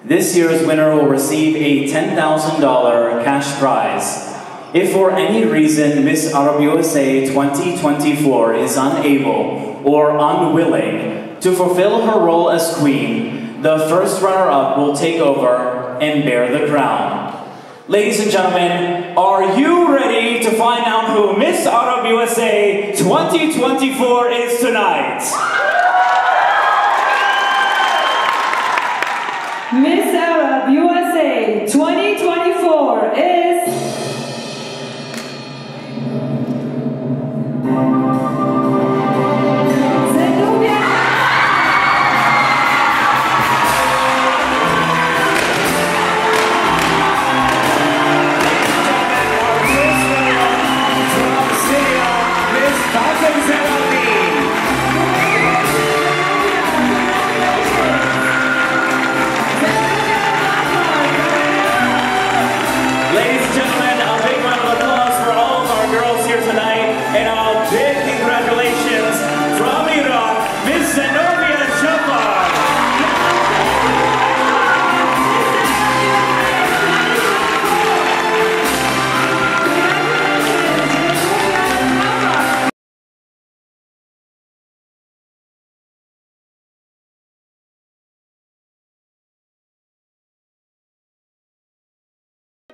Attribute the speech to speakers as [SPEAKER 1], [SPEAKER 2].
[SPEAKER 1] This year's winner will receive a $10,000 cash prize. If for any reason Miss Arab USA 2024 is unable or unwilling to fulfill her role as queen, the first runner-up will take over and bear the crown. Ladies and gentlemen, are you ready to find out who Miss Arab USA 2024 is tonight?
[SPEAKER 2] Miss